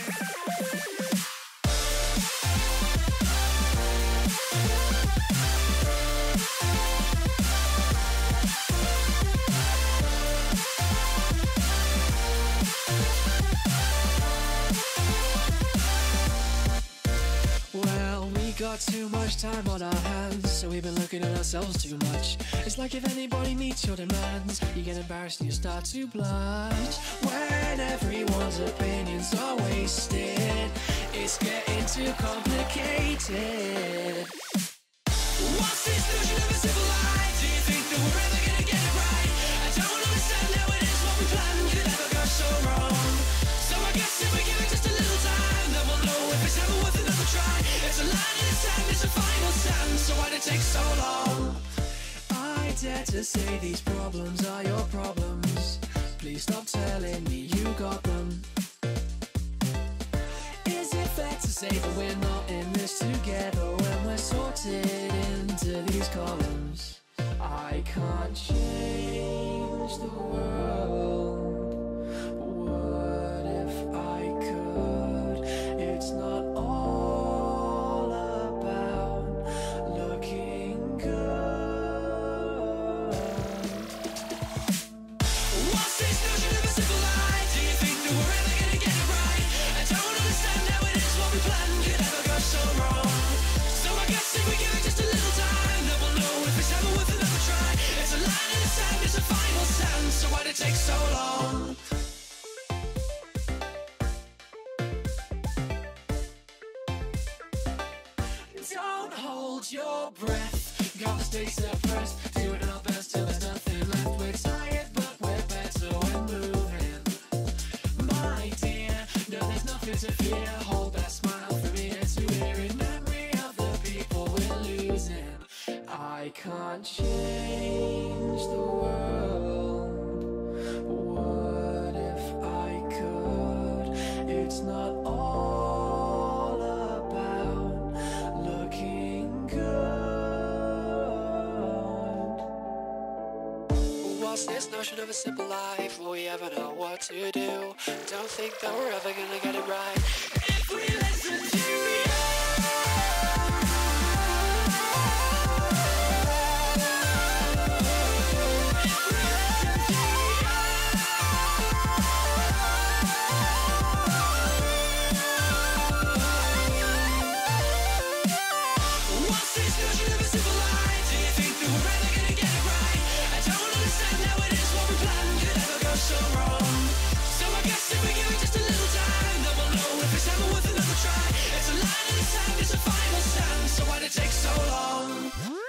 Got too much time on our hands, so we've been looking at ourselves too much. It's like if anybody meets your demands, you get embarrassed and you start to blush. When everyone's opinions are wasted, it's getting too complicated. What's this notion of a civil life? Do you think that we're ever gonna get it right? I don't understand how it is what we planned could ever go so wrong. So I guess if we give it just a little time, then we'll know if it's ever worth another try. It's a line in the sand, it's a final stand, so why'd it take so long? I dare to say these problems are your problems. Please stop telling me you got them. Is it fair to say that we're not in this together when we're sorted into these columns? I can't change the world. What if I could? It's not all about looking good. What's this notion of a civil life? Do you think that we're ever gonna get it right? I don't understand how it is what we planned could ever go so wrong. So I guess if we give it just a little time, then we'll know if it's ever worth another try. It's a line in the sand, it's a final stand, so why'd it take so long? Don't hold your breath, got the stay suppressed, doing our best till there's nothing left. We're tired but we're better when moving. My dear, no there's nothing to fear, hold that smile from ear to ear in memory of the people we're losing. I can't change the world. What if I could? It's not all about looking good. What's this notion of a simple life? Will we ever know what to do? Don't think that we're ever gonna get it right. If we listen to you. So wrong. So I guess if we give it just a little time, then we'll know if it's ever worth another try. It's a line in the sand, it's a final stand, so why'd it take so long?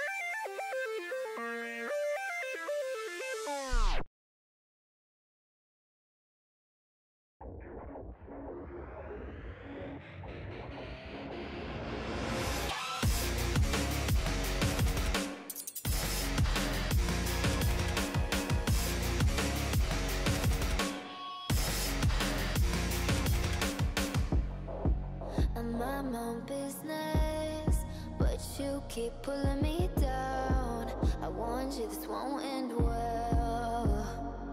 I'm my own business, but you keep pulling me down. I warned you this won't end well.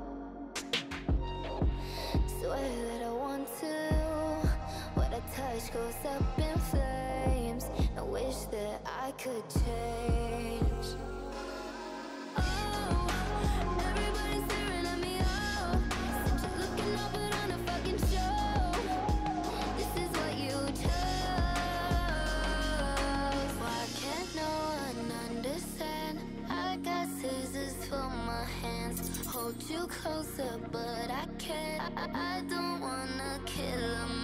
Swear that I want to. What I touch goes up in flames. I wish that I could change. Oh, everybody's staring at me. Oh, since you're looking up but on a fucking show. This is what you chose. Why can't no one understand? I got scissors for my hands. Hold you closer, but I can't. I don't wanna kill 'em.